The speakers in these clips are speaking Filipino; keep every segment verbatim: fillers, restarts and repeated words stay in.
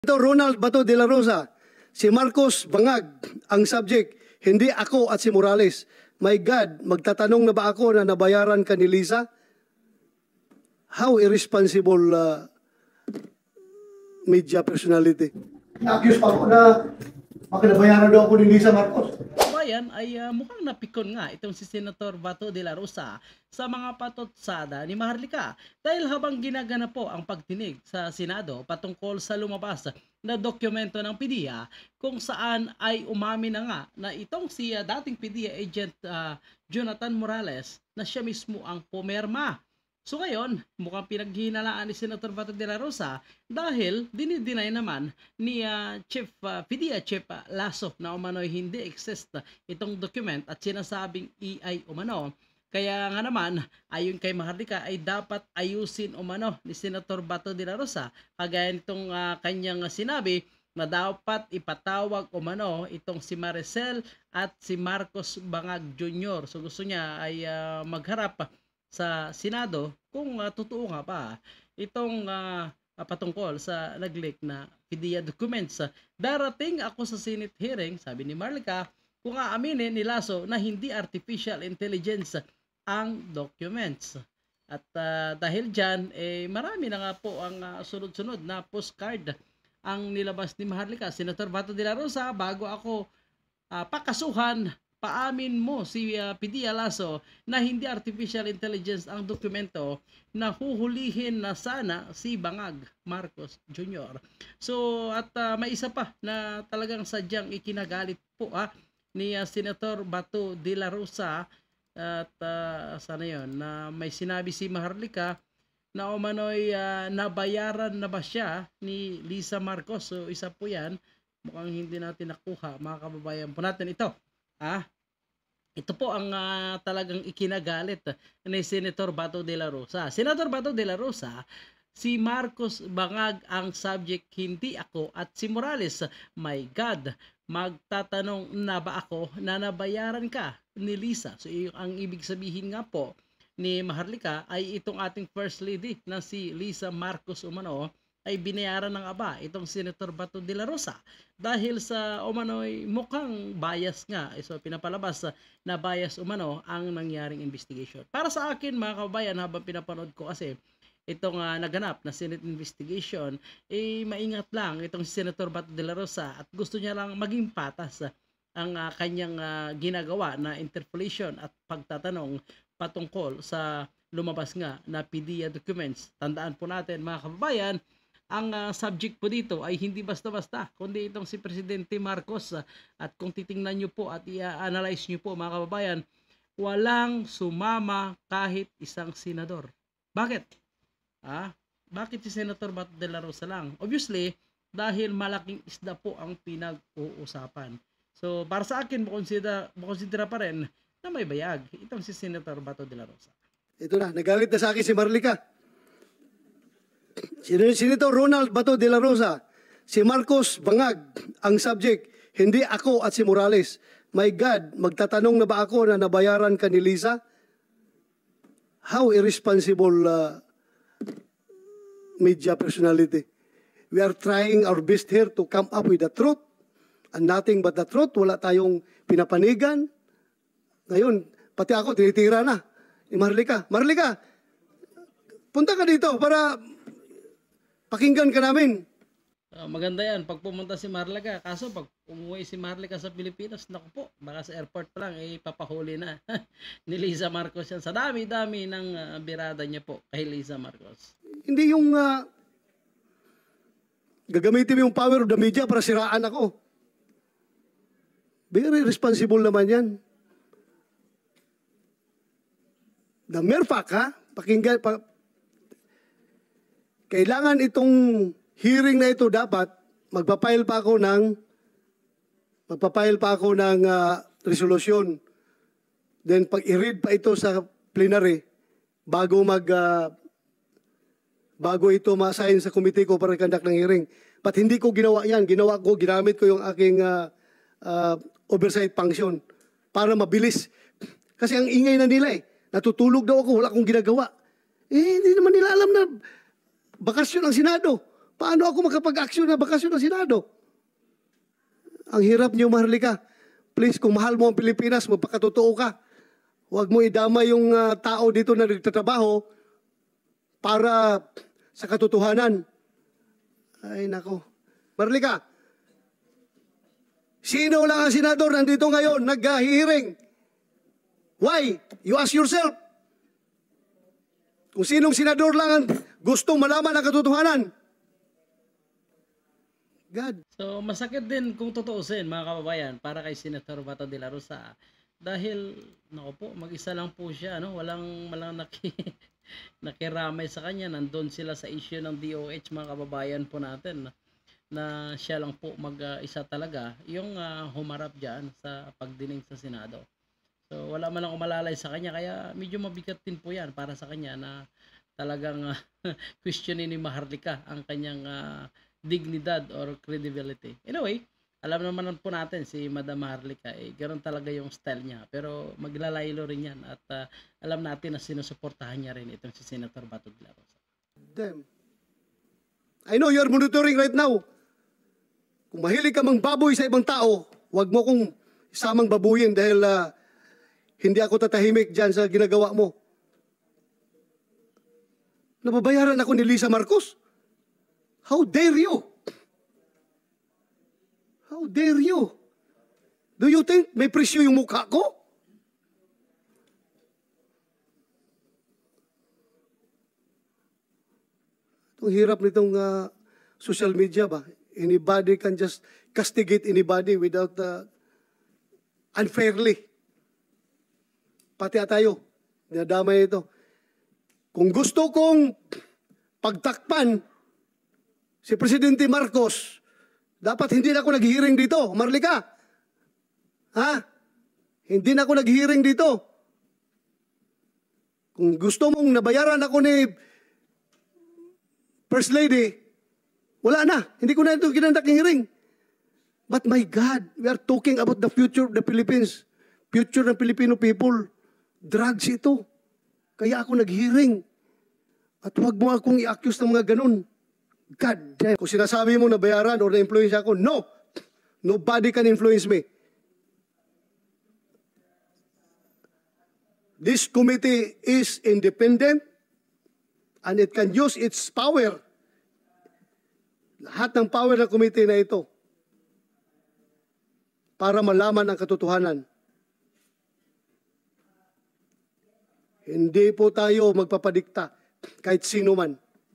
Ito Ronald Bato de la Rosa, si Marcos Bangag ang subject, hindi ako at si Morales. My God, magtatanong na ba ako na nabayaran ka ni Lisa? How irresponsible uh, media personality. Na-accuse pa ako na baka nabayaran daw ako ni Lisa Marcos. Bayan ay uh, mukhang napikon nga itong si Senator Bato de la Rosa sa mga patotsada ni Maharlika dahil habang ginagana po ang pagtinig sa Senado patungkol sa lumabas na dokumento ng P D E A kung saan ay umamin na nga na itong si uh, dating P D E A agent uh, Jonathan Morales na siya mismo ang pumirma. So ngayon, mukhang pinaghihinalaan ni Senator Bato de la Rosa dahil dinideny naman ni uh, Chief uh, P D E A Chief uh, Lasso na umano'y hindi exist uh, itong document at sinasabing E I umano. Kaya nga naman, ayon kay Maharlika ay dapat ayusin umano ni Senator Bato de la Rosa kagaya nitong uh, kanyang sinabi na dapat ipatawag umano itong si Maricel at si Marcos Bangag Junior So gusto niya ay uh, magharap sa Senado kung uh, totoo nga pa itong uh, patungkol sa nag-leak na P D E A documents. Darating ako sa Senate hearing, sabi ni Maharlika, kung aaminin ni Lasso na hindi artificial intelligence ang documents. At uh, dahil dyan, eh, marami na nga po ang uh, sunod-sunod na postcard ang nilabas ni Maharlika. Senator Bato de la Rosa, bago ako uh, pakasuhan, paamin mo si uh, P D E A Lasso na hindi artificial intelligence ang dokumento na huhulihin na sana si Bangag Marcos Junior So at uh, may isa pa na talagang sadyang ikinagalit po ah, ni uh, Senator Bato de la Rosa at uh, sana yon na may sinabi si Maharlika na umano'y uh, nabayaran na ba siya ni Lisa Marcos. So isa po yan, mukhang hindi natin nakuha mga kababayan po natin ito. Ah, ito po ang uh, talagang ikinagalit ni Senator Bato de la Rosa. Senator Bato de la Rosa, si Marcos Bangag ang subject, hindi ako at si Morales. My God, magtatanong na ba ako na nabayaran ka ni Lisa? So ang ibig sabihin nga po ni Maharlika ay itong ating First Lady na si Lisa Marcos umano ay binayaran ng aba itong Senator Bato de la Rosa dahil sa umano'y mukhang bias nga. So pinapalabas na bias umano ang nangyaring investigation. Para sa akin mga kababayan, habang pinapanood ko kasi itong uh, naganap na Senate investigation, eh maingat lang itong Senator Bato de la Rosa at gusto niya lang maging patas ang uh, kanyang uh, ginagawa na interpellation at pagtatanong patungkol sa lumabas nga na P D E A documents. Tandaan po natin mga kababayan, ang uh, subject po dito ay hindi basta-basta, kundi itong si Presidente Marcos. Uh, at kung titingnan nyo po at i-analyze nyo po mga kababayan, walang sumama kahit isang senador. Bakit? Ah, bakit si Senator Bato de la Rosa lang? Obviously, dahil malaking isda po ang pinag-uusapan. So, para sa akin, makonsidera, makonsidera pa rin na may bayag itong si Senator Bato de la Rosa. Ito na, nagalit na sa akin si Maharlika. Senator Ronald Bato de la Rosa, si Marcos Bangag ang subject, hindi ako at si Morales. My God, magtatanong na ba ako na nabayaran ka ni Lisa? How irresponsible uh, media personality. We are trying our best here to come up with the truth and nothing but the truth. Wala tayong pinapanigan. Ngayon, pati ako tinitira na ni Maharlika. Maharlika, punta ka dito para pakinggan ka namin. Uh, maganda yan pag pumunta si Maharlika. Kaso pag umuwi si Maharlika sa Pilipinas, naku po, baka sa airport pa lang, eh, papahuli na ni Lisa Marcos yan. Sa dami-dami ng uh, birada niya po kay Lisa Marcos. Hindi yung uh, gagamitin mo yung power of the media para siraan ako. Very responsible naman yan. The mere fact, ha? Pakinggan, pa, kailangan itong hearing na ito dapat magpapile pa ako ng magpapile pa ako ng uh, resolusyon. Then pag i-read pa ito sa plenary bago mag uh, bago ito ma-assign sa committee ko para conduct ng hearing. But hindi ko ginawa yan. Ginawa ko, ginamit ko yung aking uh, uh, oversight function para mabilis. Kasi ang ingay na nila eh. Natutulog daw ako, wala akong ginagawa. Eh, hindi naman nila alam na bakasyon ang Senado. Paano ako makapag-aksyon na bakasyon ng Senado? Ang hirap niyo, Maharlika. Please, kung mahal mo ang Pilipinas, magpakatotoo ka. Huwag mo idama yung uh, tao dito na nagtatrabaho para sa katotohanan. Ay, nako. Maharlika, sino lang ang senador nandito ngayon nag-hearing? Why? You ask yourself. Kung sinong senador lang ang gustong malaman ang katotohanan. God. So masakit din kung tutuusin mga kababayan para kay Senator Bato de la Rosa dahil nako po mag-isa lang po siya, no? Walang walang naki, nakiramay sa kanya. Nandun sila sa issue ng D O H, mga kababayan po natin, na siya lang po mag-isa talaga yung uh, humarap diyan sa pagdinig sa Senado. So wala man lang umalalay sa kanya, kaya medyo mabigat din po yan para sa kanya na talagang uh, questionin ni Maharlika ang kanyang uh, dignidad or credibility. Anyway, alam naman po natin si Madam Maharlika, eh, ganoon talaga yung style niya. Pero maglalaylo rin yan at uh, alam natin na sinusuportahan niya rin itong si Senator Bato de la Rosa. Damn. I know you're monitoring right now. Kung mahilig ka mang baboy sa ibang tao, wag mo kong isamang babuyin dahil uh, hindi ako tatahimik dyan sa ginagawa mo. Nababayaran ako ni Lisa Marcos. How dare you? How dare you? Do you think may presyo yung mukha ko? Itong hirap nitong uh, social media ba? Anybody can just castigate anybody without uh, unfairly. Pati tayo, dinadamay ito. Kung gusto kong pagtakpan si Presidente Marcos, dapat hindi na ako nag-hearing dito, Marlika. Ha? Hindi na ako nag-hearing dito. Kung gusto mong nabayaran ako ni First Lady, wala na. Hindi ko na ito ginandak ng hearing. But my God, we are talking about the future of the Philippines. Future ng Filipino people. Drugs ito. Kaya ako nag-hearing. At huwag mo akong i-accuse ng mga ganun. God damn. Kung sinasabi mo na bayaran o na-influence ako, no. Nobody can influence me. This committee is independent and it can use its power. Lahat ng power ng committee na ito para malaman ang katotohanan. Hindi po tayo magpapadikta kahit sino man.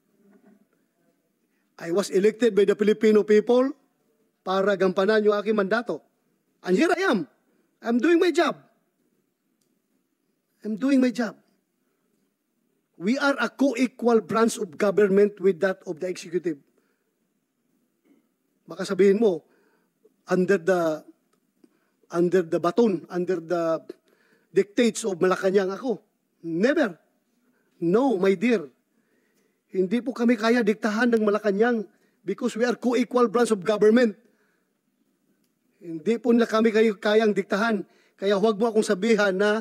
I was elected by the Filipino people para gampanan yung aking mandato. And here I am. I'm doing my job. I'm doing my job. We are a co-equal branch of government with that of the executive. Baka sabihin mo, under the under the baton, under the dictates of Malacanang ako. Never. No, my dear. Hindi po kami kaya diktahan ng Malacanang because we are co-equal branch of government. Hindi po na kami kayo kayang diktahan. Kaya huwag mo akong sabihan na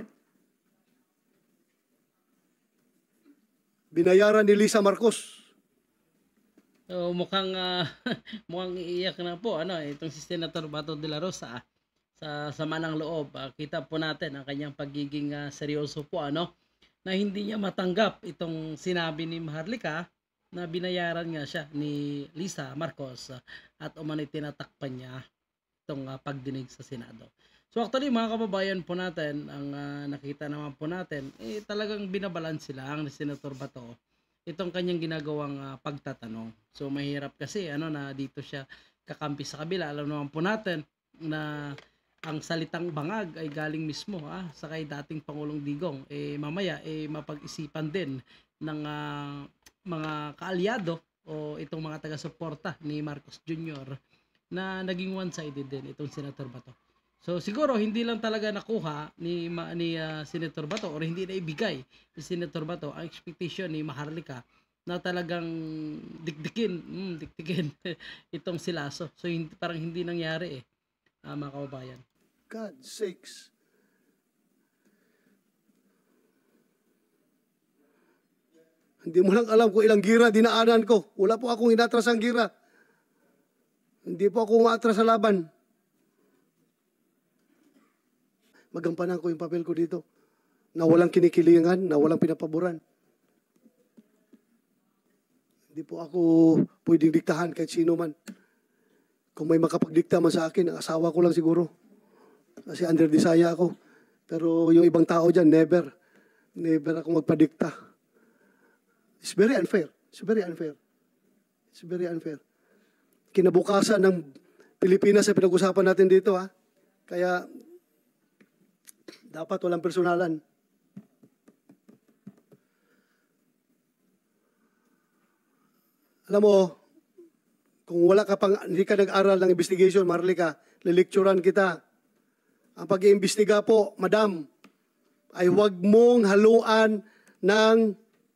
binayaran ni Lisa Marcos. So mukhang uh, mukhang iiyak na po ano itong si Senator Bato de la Rosa, ah, sa sama ng loob. Uh, kita po natin ang kanyang pagiging uh, seryoso po ano na hindi niya matanggap itong sinabi ni Maharlika na binayaran nga siya ni Lisa Marcos uh, at umano'y tinatakpan niya itong uh, pagdinig sa Senado. So actually mga kababayan po natin, ang uh, nakita naman po natin, eh talagang binabalanse lang ni Senator Bato itong kanyang ginagawang uh, pagtatanong. So mahirap kasi ano na dito siya kakampi sa kabila. Alam naman po natin na ang salitang bangag ay galing mismo ah, sa kay dating Pangulong Digong. Eh mamaya eh mapag-isipan din ng uh, mga kaalyado o itong mga taga-suporta ni Marcos Junior na naging one-sided din itong Senator Bato. So siguro hindi lang talaga nakuha ni ni uh, Senator Bato or hindi na ibigay ni Senator Bato ang expectation ni Maharlika na talagang dikdikin, mm, dikdikin itong si Lasso. So hindi, parang hindi nangyari eh, uh, mga kababayan. God sakes. Hindi mo lang alam kung ilang gira dinaanan ko. Wala po akong inatras ang gira. Hindi po ako umatras sa laban. Magampanan ko yung papel ko dito. Na walang kinikilingan, na walang pinapaboran. Hindi po ako pwedeng diktahan kahit sino man. Kung may makapagdikta man sa akin, ang asawa ko lang siguro. Kasi under desire ako. Pero yung ibang tao dyan, never. Never ako magpadikta. It's very unfair. It's very unfair. It's very unfair. Kinabukasan ng Pilipinas sa pinag-usapan natin dito, ha? Kaya, dapat walang personalan. Alam mo, kung wala ka pang, hindi ka nag-aral ng investigation, Marlica, lilikturan kita. Ang pag-iimbestiga po, madam, ay huwag mong haluan ng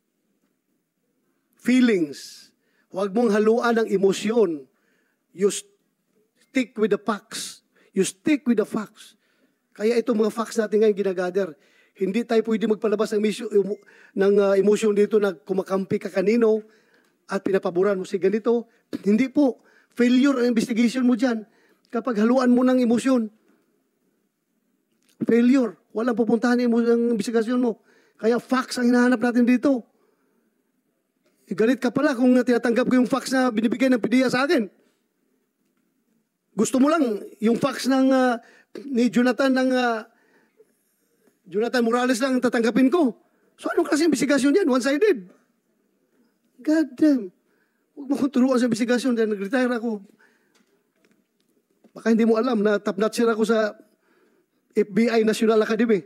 feelings. Huwag mong haluan ng emosyon. You stick with the facts. You stick with the facts. Kaya itong mga facts natin ngayon ginagather. Hindi tayo pwede magpalabas ng, misyo, ng uh, emosyon dito na kumakampi ka kanino at pinapaboran mo si ganito. Hindi po. Failure ang investigation mo dyan. Kapag haluan mo ng emosyon. Failure. Walang pupuntahan ang investigasyon mo. Kaya facts ang hinahanap natin dito. E, galit ka pala kung tinatanggap ko yung facts na binibigay ng P D E A sa akin. Gusto mo lang yung facts ng uh, ni Jonathan ng uh, Jonathan Morales lang tatanggapin ko. So anong klase investigasyon yan? One-sided. God damn. Huwag mo kong turuan sa investigasyon dahil nag-retire ako. Baka hindi mo alam na top-notcher ako sa F B I National Academy.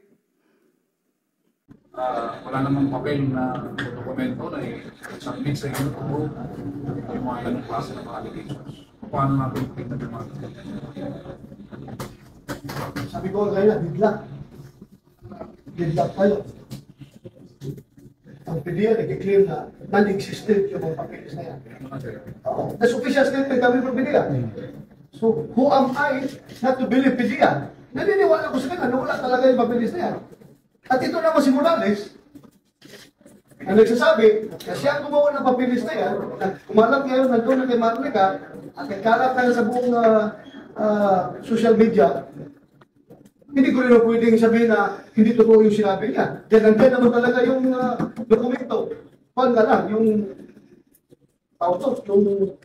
Uh, wala namang papel na dokumento na i-submit sa inyo kung yung mga ganong klase ng mga allegations. Paano natin tingnan yung mga Sabi ko kaya, bigla. Bigla tayo. Ang P D E A nag-claim na non-existent yung mga papeles na yan. Uh, That's official statement kami from P D E A. So, who am I not to believe P D E A? Naniniwala ko sa kanya na wala talaga yung papeles na yan. At ito naman si Morales, ang nagsasabi na siya ang gumawa ng papeles na yan, kumalat ngayon nandun na kay Marlica, at nagkalat na sa buong uh, uh, social media, hindi ko rin pwedeng sabihin na hindi totoo yung sinabi niya. Dahil nandiyan naman talaga yung uh, dokumento. Paano na lang, yung autos, yung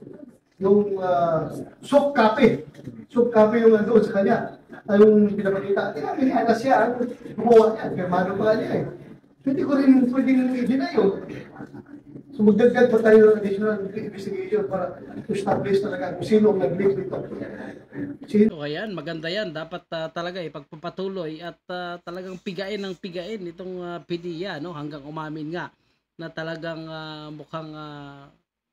yung uh, soft copy. Soft copy yung nandoon sa kanya. Ay yung pinapakita. Tinabi niya na siya ang gumawa niya. Firmado pa niya eh. Hindi ko rin pwedeng i-deny yun. So magdagdag pa tayo ng additional investigation para establish talaga kung sino ang nag-link dito. Sino? So ayan, maganda yan. Dapat uh, talaga ipagpapatuloy at uh, talagang pigain ng pigain itong uh, P D E A, no? Hanggang umamin nga na talagang uh, mukhang uh,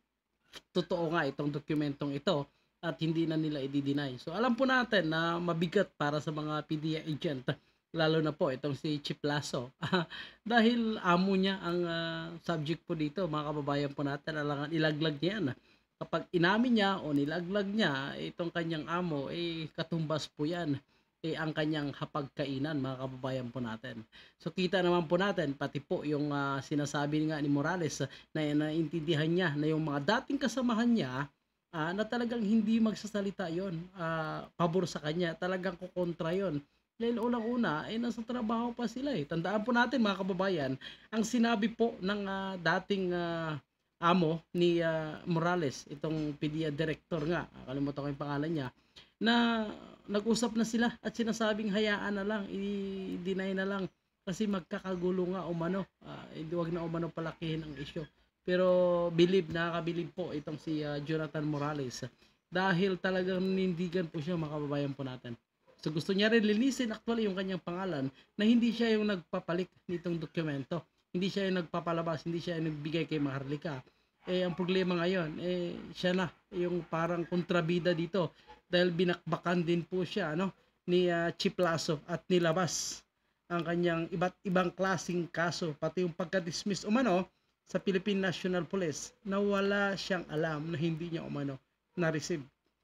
totoo nga itong dokumentong ito at hindi na nila i-deny. So alam po natin na mabigat para sa mga P D E A agent, lalo na po itong si Chief Lasso. Dahil amo niya ang uh, subject po dito, mga kababayan po natin, alangan ilaglag niya yan. Kapag inamin niya o nilaglag niya itong kanyang amo, eh katumbas po yan eh ang kanyang hapagkainan, mga kababayan po natin. So kita naman po natin, pati po yung uh, sinasabi nga ni Morales na naintindihan niya na yung mga dating kasamahan niya uh, na talagang hindi magsasalita yon, uh, pabor sa kanya, talagang kukontra yon. Dahil unang-una, eh, nasa trabaho pa sila eh. Tandaan po natin mga kababayan, ang sinabi po ng uh, dating uh, amo ni uh, Morales, itong P D E A director nga, kalimutan ko yung pangalan niya, na nag-usap na sila at sinasabing hayaan na lang, i-deny na lang kasi magkakagulo nga umano, uh, hindi wag na umano palakihin ang issue. Pero believe, nakakabilib po itong si uh, Jonathan Morales dahil talagang nindigan po siya, mga kababayan po natin. So gusto niya rin linisin actually yung kanyang pangalan na hindi siya yung nagpapalik nitong dokumento. Hindi siya yung nagpapalabas, hindi siya yung nagbigay kay Maharlika. Eh ang problema ngayon, eh siya na yung parang kontrabida dito dahil binakbakan din po siya, no, ni uh, Chief Lasso at nilabas ang kanyang iba't ibang klaseng kaso, pati yung pagka-dismiss umano sa Philippine National Police na wala siyang alam na hindi niya umano na-receive.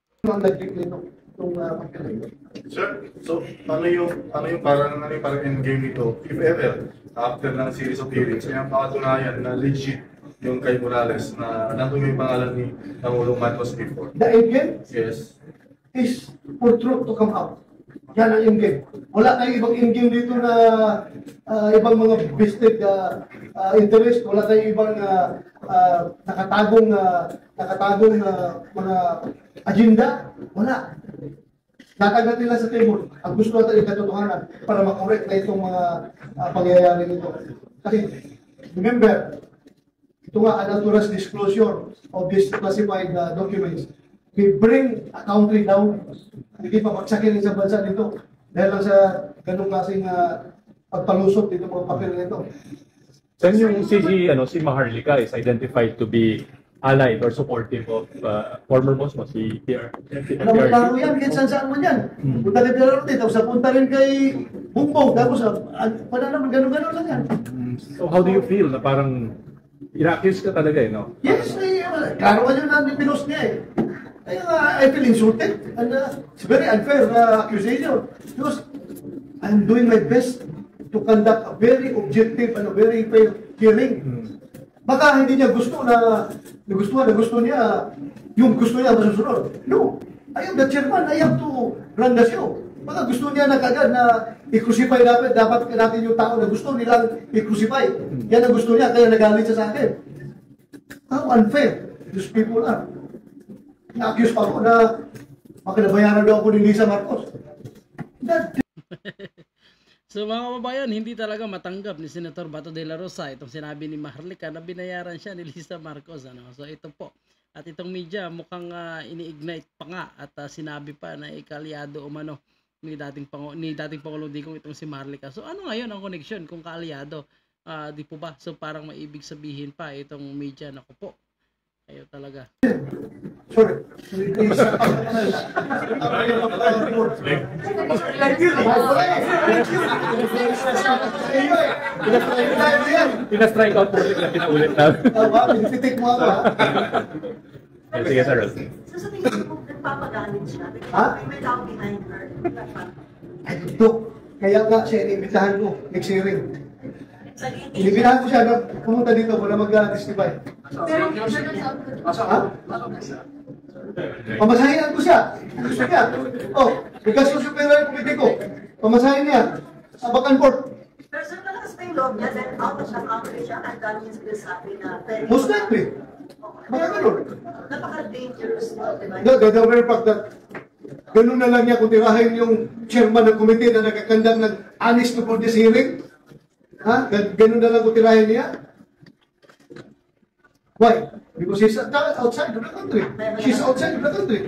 Sir, so ano yung ano yung parang ano yung parang end game nito if ever after ng series of hearings ay ang patunayan na legit yung kay Morales na nandun yung pangalan ni Pangulong Marcos before. The end game Yes. is for truth to come out. Yan ang end game. Wala tayong ibang end game dito na ah, ibang mga vested uh, interest. Wala tayong ibang ah, ah, nakatagong ah, nakatagong ah, mga agenda. Wala. Natag natin lang sa table. Ang gusto natin ay katotohanan para makorek na itong mga ah, pangyayari nito. Kasi, remember, ito nga, an author's disclosure of these classified uh, documents will bring a country down. Hindi pa magsakin sa bansa dito dahil lang sa ganung klaseng uh, pagpalusot dito mga papel nito. Then yung si, si, ano, si Maharlika is identified to be allied or supportive of uh, former boss mo, si P R. Alam mo, klaro yan, kahit saan saan man yan. Punta kay Pero Rote, tapos punta rin kay Bumbong, tapos uh, wala naman, ganun-ganun lang yan. So how do you feel na parang i-accuse ka talaga eh, no? Yes, ay, uh, klaro man yun na pinost niya eh. Kaya uh, I feel insulted and uh, it's very unfair uh, accusation because I'm doing my best to conduct a very objective and a very fair hearing. Hmm. Baka hindi niya gusto na nagustuhan, na gusto niya yung gusto niya masusunod. No, I am the chairman, I have to run the show. Baka gusto niya na kagad na i-crucify dapat, dapat natin yung tao na gusto nilang i-crucify. Yan ang gusto niya, kaya nagalit siya sa akin. How unfair these people are. Na-accuse pa ako na makinabayaran daw ako ni Lisa Marcos. That So mga kababayan, hindi talaga matanggap ni Senator Bato de la Rosa itong sinabi ni Maharlika na binayaran siya ni Lisa Marcos. Ano? So ito po. At itong media mukhang uh, ini-ignite pa nga at uh, sinabi pa na ikalyado umano ni dating, Pangu ni dating Pangulong Digong itong si Maharlika. So ano ngayon ang connection kung kaalyado? Uh, di po ba? So parang maibig sabihin pa itong media. Naku po. Kayo talaga. sorry. Pina-strike out po na pinaulit na. Tama, pinipitik mo ako ha. Sige, sir. So sa tingin mo, nagpapagalit siya? Ha? May may tao behind her. Ay, ito. Kaya nga siya inimbitahan ko, next hearing. Sa tingin Inimbitahan ko siya na pumunta dito para mag-testify. Pero, Ha? Pamasahin ko siya. Gusto niya. Oh, bigas ko superior politiko. Pamasahin niya. Sa Bacan Port. pero sir, malakas pa yung loob niya dahil out of the country siya at dami niya sinasabi na very Most likely. Mga ganun. napaka-dangerous mo, di ba? The, the, the very fact that ganun na lang niya kung tirahin yung chairman ng committee na nagkakandang ng honest to for this hearing. Ha? Ganun na lang kung tirahin niya. Why? Because she's outside of the country. She's outside of the country.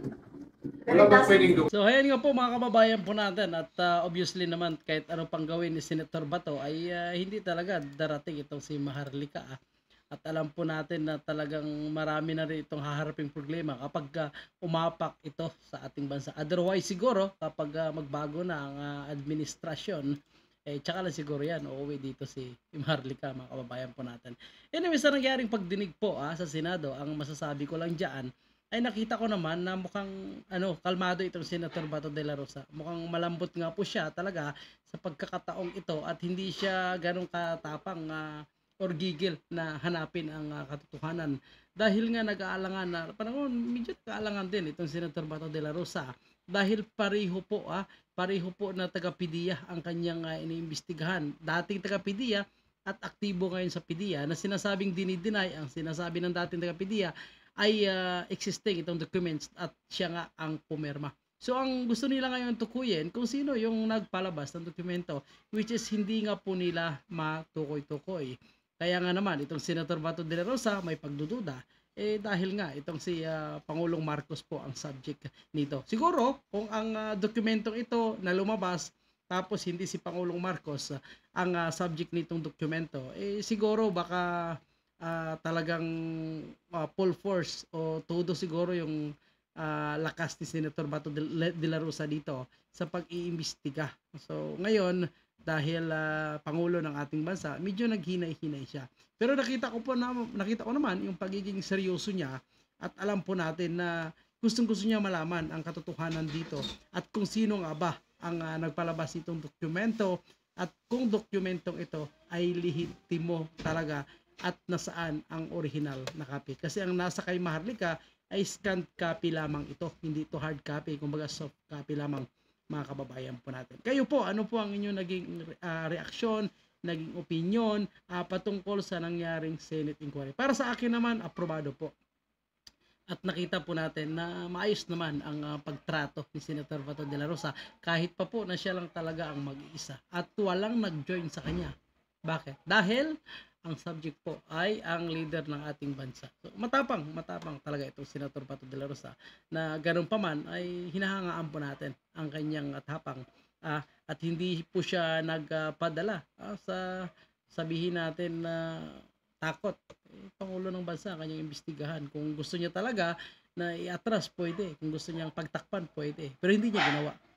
Wala bang pwedeng gawin? So ayan nga po mga kababayan po natin at uh, obviously naman kahit ano pang gawin ni Senator Bato ay uh, hindi talaga darating itong si Maharlika. Ah. At alam po natin na talagang marami na rin itong haharaping problema kapag uh, umapak ito sa ating bansa. Otherwise siguro kapag uh, magbago na ang uh, administrasyon, eh tsaka lang siguro yan, uuwi dito si Maharlika mga kababayan po natin. Anyway, sa nangyaring pagdinig po ah, sa Senado, ang masasabi ko lang dyan, ay nakita ko naman na mukhang ano, kalmado itong Senator Bato de la Rosa. Mukhang malambot nga po siya talaga sa pagkakataong ito at hindi siya ganong katapang uh, or gigil na hanapin ang uh, katotohanan. Dahil nga nag-aalangan na, panahon medyo nag-aalangan din itong Senator Bato de la Rosa dahil pareho po ah, pareho po na taga-P D E A ang kanyang uh, iniimbestigahan. Dating taga-P D E A at aktibo ngayon sa P D E A na sinasabing dinideny ang sinasabi ng dating taga-P D E A ay uh, existing itong documents at siya nga ang pumirma. So ang gusto nila ngayon tukuyin kung sino yung nagpalabas ng dokumento which is hindi nga po nila matukoy-tukoy. Kaya nga naman itong Senator Bato de la Rosa may pagdududa eh dahil nga itong si uh, Pangulong Marcos po ang subject nito. Siguro kung ang uh, dokumentong ito na lumabas tapos hindi si Pangulong Marcos uh, ang uh, subject nitong dokumento eh siguro baka Uh, talagang uh, full force o todo siguro yung uh, lakas ni Senator Bato de, de la Rosa dito sa pag-iimbestiga. So ngayon dahil uh, pangulo ng ating bansa, medyo naghinay-hinay siya. Pero nakita ko po na nakita ko naman yung pagiging seryoso niya at alam po natin na gustong-gusto niya malaman ang katotohanan dito at kung sino nga ba ang uh, nagpalabas nitong dokumento at kung dokumentong ito ay lehitimo talaga at nasaan ang original na copy. Kasi ang nasa kay Maharlika ay scanned copy lamang ito, hindi ito hard copy, kumbaga soft copy lamang, mga kababayan po natin. Kayo po, ano po ang inyong naging uh, reaksyon, naging opinion uh, patungkol sa nangyaring Senate inquiry? Para sa akin naman, aprobado po. At nakita po natin na maayos naman ang uh, pagtrato ni Senator Bato de la Rosa kahit pa po na siya lang talaga ang mag-iisa at walang nag-join sa kanya. Bakit? Dahil ang subject po ay ang leader ng ating bansa. So, matapang, matapang talaga itong Senator Bato de la Rosa na ganun pa man ay hinahangaan po natin ang kanyang tapang uh, at hindi po siya nagpadala uh, sa sabihin natin na uh, takot. Eh, Pangulo ng bansa, kanyang imbestigahan. Kung gusto niya talaga na i-atras, pwede. Kung gusto niyang pagtakpan, pwede. Pero hindi niya ginawa.